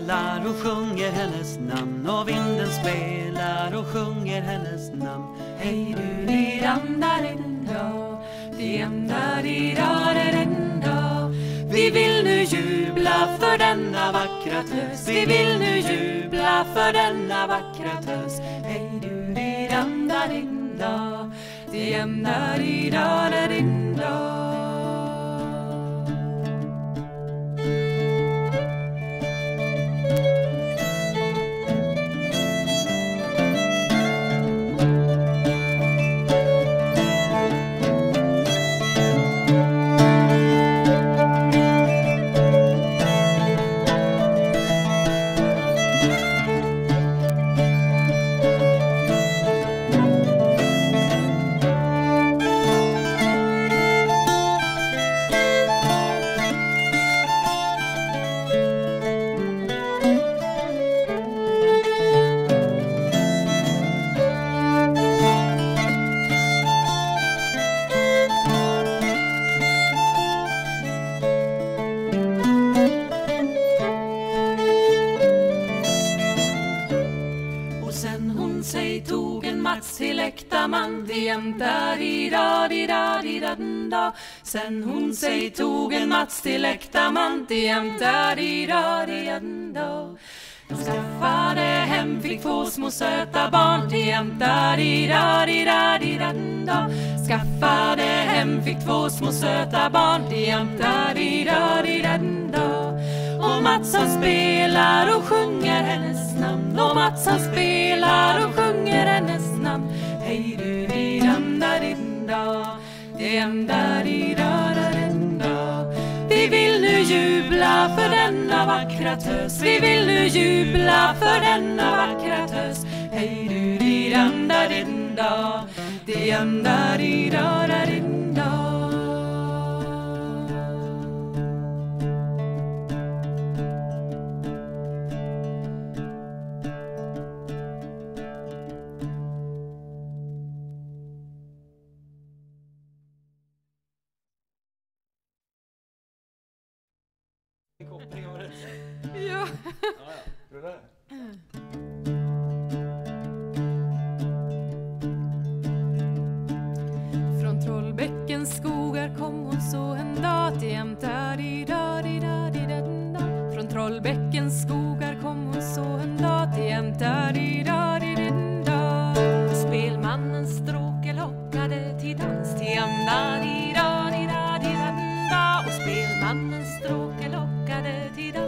spelar och sjunger hennes namn, och vinden spelar och sjunger hennes namn. Hej du di dam da din da, di da di da din da. Vi vill nu jubla för denna vackra tös, vi vill nu jubla för denna vackra tös. Hej du di dam da din da, di da di da din da. Sen hon sig tog en Mats till äkta man, de skaffade hem, fick två små söta barn, skaffade hem, fick två små söta barn, och Mats han spelar och sjunger hennes namn, och Mats han spelar och sjunger hennes namn. Hej du di dam da din da, vi vill nu jubla för denna vackra tös, vi vill nu jubla för denna vackra tös. Hej du di dam da din da, di da di da din da. Ja. Från Trollbäckens skogar kom hon så en dag, från Trollbäckens skogar kom hon så en dag, spelmannens stråke lockade till dans, och spelmannens stråke lockade till dans,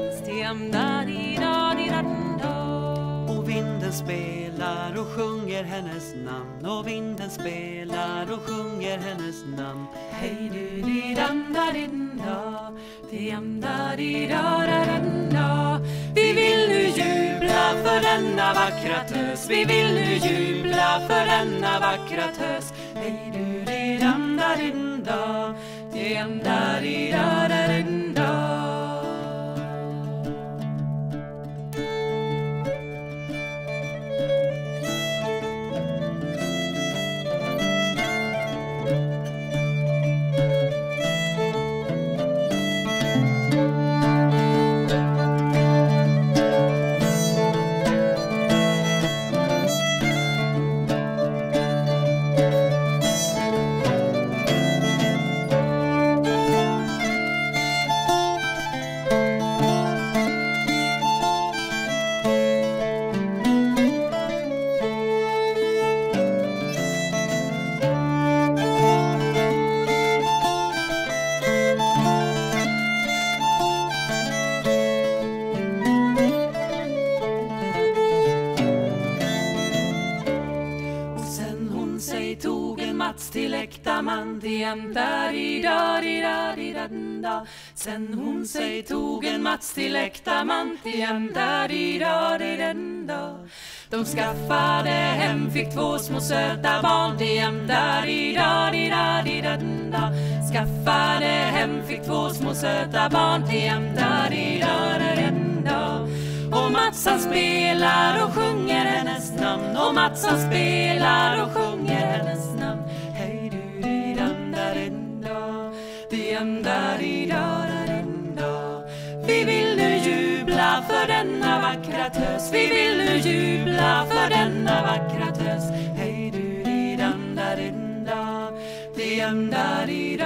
och vinden spelar och sjunger hennes namn, och vinden spelar och sjunger hennes namn. Hej du di dam da din da, di da. Vi vill nu jubla för denna vackra tös, vi vill nu jubla för denna vackra tös. Hej du di dam da din da, di da din da. Till äkta man, sen hon sig tog en Mats till äkta man, de skaffade hem, fick två små söta barn, skaffade hem, fick två små söta barn, och Mats han spelar och sjunger hennes namn, och Mats han spelar och sjunger hennes namn. Hej du di dam da din da, di da di da din da. Vi vill nu jubla för denna vackra tös. Vi vill nu jubla för denna vackra tös. Hej du di dam da din da, di dam da di